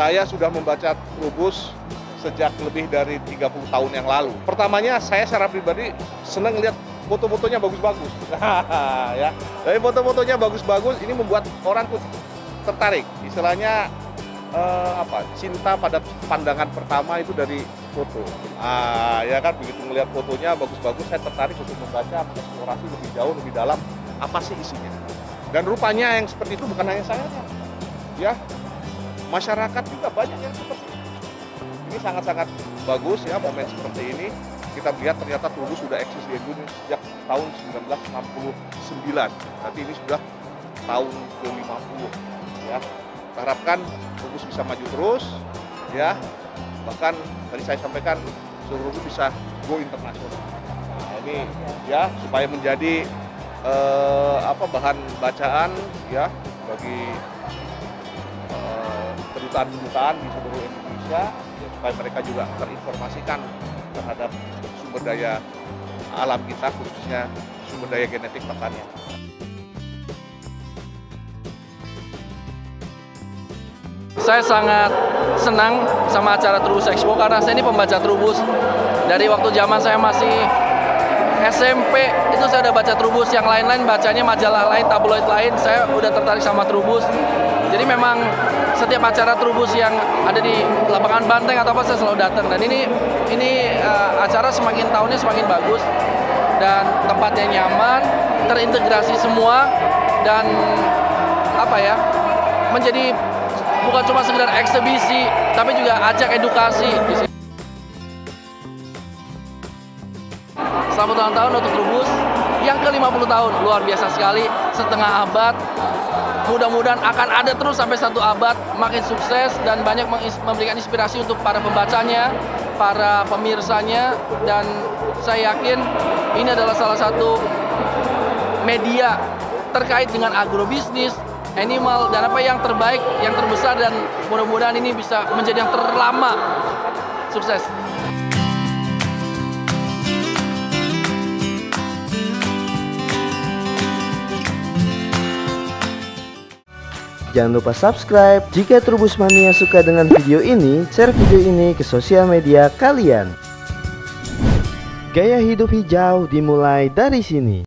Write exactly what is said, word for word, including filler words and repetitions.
Saya sudah membaca Trubus sejak lebih dari tiga puluh tahun yang lalu. Pertamanya saya secara pribadi senang lihat foto-fotonya bagus-bagus. Ya, dari foto-fotonya bagus-bagus ini membuat orang tuh tertarik. Istilahnya eh, apa? Cinta pada pandangan pertama itu dari foto. Ah, ya kan, begitu melihat fotonya bagus-bagus, saya tertarik untuk membaca, mengeksplorasi lebih jauh, lebih dalam apa sih isinya. Dan rupanya yang seperti itu bukan hanya saya, ya, masyarakat juga banyak yang seperti itu. Ini sangat-sangat bagus ya, momen seperti ini. Kita melihat ternyata Trubus sudah eksis di Indonesia sejak tahun seribu sembilan ratus enam puluh sembilan. Tapi ini sudah tahun ke lima puluh ya. Kita harapkan Trubus bisa maju terus ya. Bahkan tadi saya sampaikan Trubus bisa go internasional. Nah, ini ya supaya menjadi eh, apa bahan bacaan ya bagi eh, kedutaan-kedutaan di seluruh Indonesia, ya, supaya mereka juga terinformasikan terhadap sumber daya alam kita, khususnya sumber daya genetik pertanian. Saya sangat senang sama acara Trubus Expo karena saya ini pembaca Trubus. Dari waktu zaman saya masih S M P itu saya udah baca Trubus, yang lain-lain bacanya majalah lain, tabloid lain, saya udah tertarik sama Trubus. Jadi memang setiap acara Trubus yang ada di lapangan banteng atau apa saya selalu datang, dan ini ini uh, acara semakin tahunnya semakin bagus dan tempatnya nyaman, terintegrasi semua, dan apa ya, menjadi bukan cuma sekedar eksebisi tapi juga ajak edukasi di sini. Selamat ulang tahun untuk Trubus yang ke lima puluh tahun, luar biasa sekali, setengah abad. Mudah-mudahan akan ada terus sampai satu abad, makin sukses dan banyak memberikan inspirasi untuk para pembacanya, para pemirsanya, dan saya yakin ini adalah salah satu media terkait dengan agrobisnis, animal, dan apa yang terbaik, yang terbesar, dan mudah-mudahan ini bisa menjadi yang terlama. Sukses! Jangan lupa subscribe. Jika Trubus Mania suka dengan video ini, share video ini ke sosial media kalian. Gaya hidup hijau dimulai dari sini.